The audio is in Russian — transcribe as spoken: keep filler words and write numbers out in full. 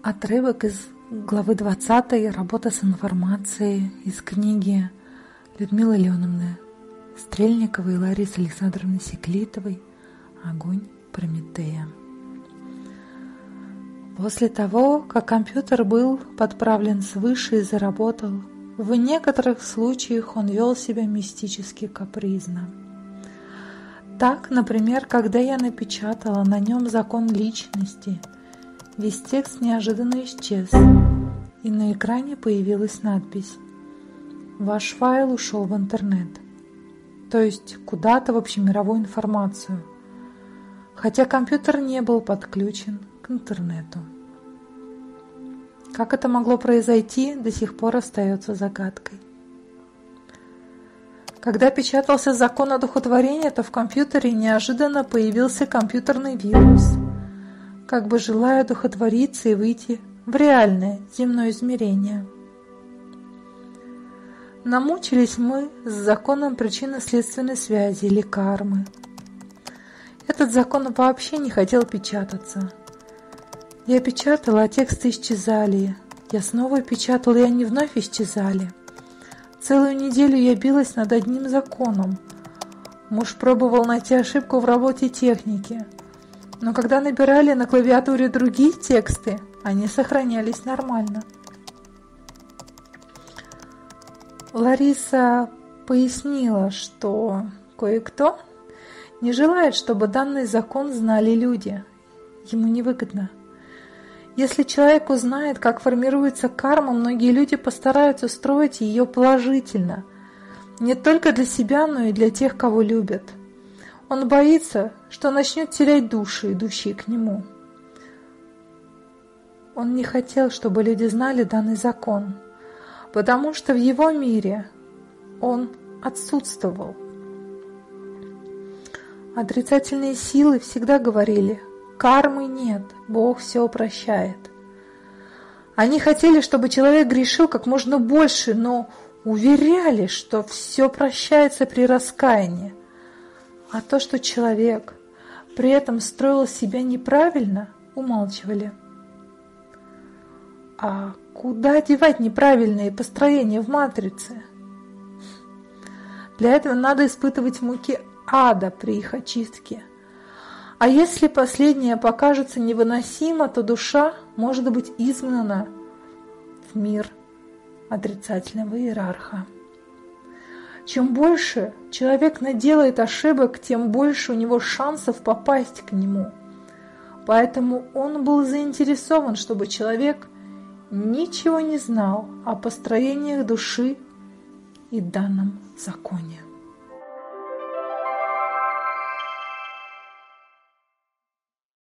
Отрывок из главы двадцатой «Работа с информацией» из книги Людмилы Леоновны Стрельниковой и Ларисы Александровны Секлитовой «Огонь Прометея». После того, как компьютер был подправлен свыше и заработал, в некоторых случаях он вел себя мистически капризно. Так, например, когда я напечатала на нем закон личности, весь текст неожиданно исчез, и на экране появилась надпись «Ваш файл ушел в интернет», то есть куда-то в общемировую информацию, хотя компьютер не был подключен к интернету. Как это могло произойти, до сих пор остается загадкой. Когда печатался закон одухотворения, то в компьютере неожиданно появился компьютерный вирус, как бы желая одухотвориться и выйти в реальное земное измерение. Намучились мы с законом причинно-следственной связи или кармы. Этот закон вообще не хотел печататься. Я печатала, а тексты исчезали. Я снова печатала, и они вновь исчезали. Целую неделю я билась над одним законом. Муж пробовал найти ошибку в работе техники. Но когда набирали на клавиатуре другие тексты, они сохранялись нормально. Лариса пояснила, что кое-кто не желает, чтобы данный закон знали люди. Ему невыгодно. Если человек узнает, как формируется карма, многие люди постараются строить ее положительно. Не только для себя, но и для тех, кого любят. Он боится, что начнет терять души, идущие к нему. Он не хотел, чтобы люди знали данный закон, потому что в его мире он отсутствовал. Отрицательные силы всегда говорили: кармы нет, Бог все прощает. Они хотели, чтобы человек грешил как можно больше, но уверяли, что все прощается при раскаянии. А то, что человек при этом строил себя неправильно, умалчивали. А куда девать неправильные построения в матрице? Для этого надо испытывать муки ада при их очистке. А если последнее покажется невыносимо, то душа может быть изгнана в мир отрицательного иерарха. Чем больше человек наделает ошибок, тем больше у него шансов попасть к нему. Поэтому он был заинтересован, чтобы человек ничего не знал о построениях души и данном законе.